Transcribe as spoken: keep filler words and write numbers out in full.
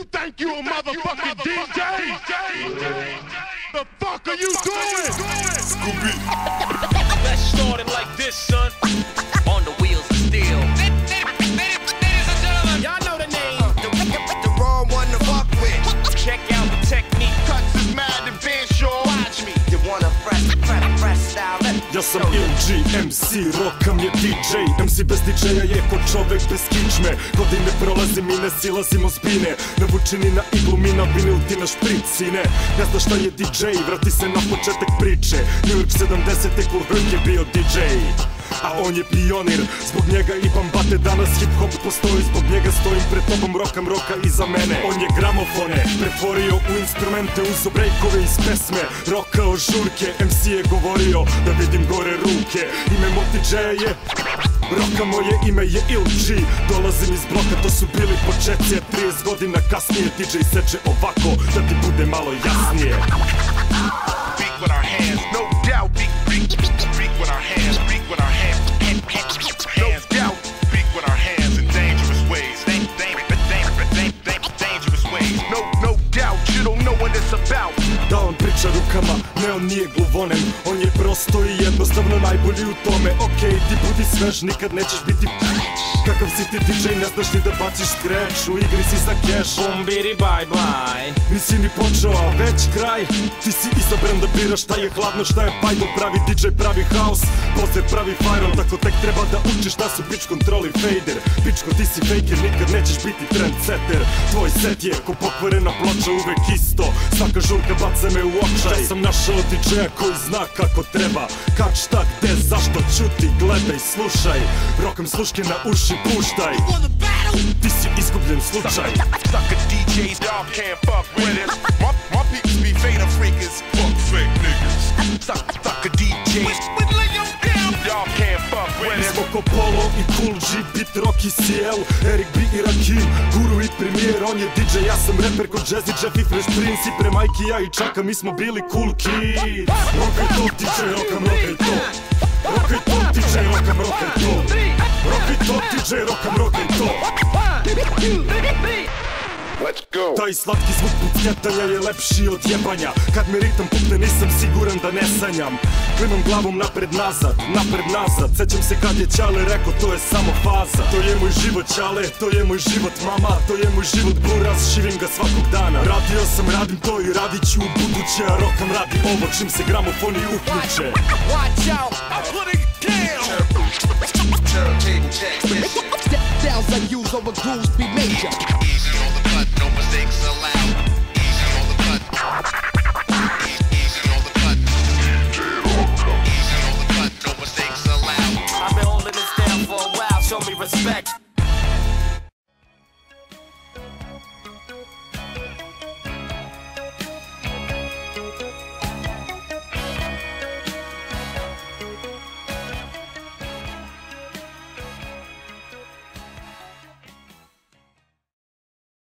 You think you a motherfucking D J? The fuck are you doing? Skubi. Let's start it like this, son. On the wheels of steel. Y'all know the name. The, the wrong one to fuck with. Check out the technique. Cuts is mad and Ben Shaw. Watch me. You wanna fresh, fresh, fresh style? Ja sam I L G, M C, Rokam je D J. M C bez D J-a je ko čovek bez kičme. Godine prolazim i ne silazim ozbine. Navučeni na iglu, mi na vinil, ti na špric, sine. Ne znaš šta je D J, vrati se na početak priče. New York sedamdesete Cool Herc je bio D J, a on je pionir. Zbog njega i bambate danas hip-hop postoji. Zbog njega stojim pred tobom, Rokam roka iza mene. On je gramofone pretvorio u instrumente, uzo brejkove iz pesme, rokao žurke. M C je govorio da vidim gore ruke. Ime Mog D J-a je Rokam, moje ime je I L G. Dolazim iz bloka, to su bili početci. trideset godina kasnije D J seče ovako, da ti bude malo jasnije. Beat with our hands, no doubt. Beat, beat, beat with our hands, beat with our hands, no doubt. Beat with our hands in dangerous ways, dang, dang, dang, dang, dang, dangerous ways. No, no doubt. You don't know what it's about. Da on priča rukama, ne on nije gluvonem. On je prosto i jednostavno najbolji u tome. Okej, ti budi svež, nikad nećeš biti kakav si ti D J, ne znaš ni da baciš scratch. U igri si za cash, Bombiri bye bye. nisi ni počeo, a već kraj. Ti si izabran da biraš šta je hladno, šta je pajdo. Pravi D J, pravi house, posle pravi fajron. Tako tek treba da učiš šta su pitch control i fader. Pičko, ti si faker, nikad nećeš biti trendsetter. Tvoj set je ko pokvarena ploča, uvek isto. Svaka žurka baca me u očaj. Ja sam našao D J-a koji zna kako treba. Kad, šta, gde, zašto, čuti, gledaj, slušaj. Rokam sluške na uši, puštaj. Ti si izgubljen slučaj. Sucker D Js, y'all can't fuck with us. My, my peeps be fader freakers, fuck fake niggas. Suck, sucker D Js, y'all can't fuck with Mi us. smo ko Polo i Cool G, Beat Rocky C L, Erik B i Rakim, Guru i Premier, on je D J, ja sam rapper ko Jazzy Jeff i Fresh Prince. I pre Majki, ja i Čaka, mi smo bili cool kids. Rokaj to, D J, Rokam, rokaj to. Rokaj to, D J, Rokam, rokaj to. Rokaj to, D J, Rokam, rokaj to. Let's go. Taj slatki zvuk pucnjetanja je lepši od jebanja. Kad me ritam pukne nisam siguran da ne sanjam. Klimam glavom napred nazad, napred nazad. Sećam se kad je Ćale rekao to je samo faza. To je moj život Ćale, to je moj život mama. To je moj život buraz, živim ga svakog dana. Radio sam, radim to i radit ću u buduće. A Rokam radi ovo čim se gramofoni uključe. Watch out, I'm putting it down. Turntable check, this shit. Styles I use over grooves be major.